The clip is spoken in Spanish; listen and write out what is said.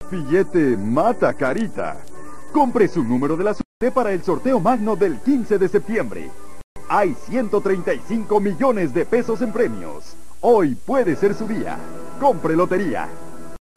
Billete mata carita. Compre su número de la suerte para el sorteo magno del 15 de septiembre. Hay 135 millones de pesos en premios. Hoy puede ser su día. Compre lotería.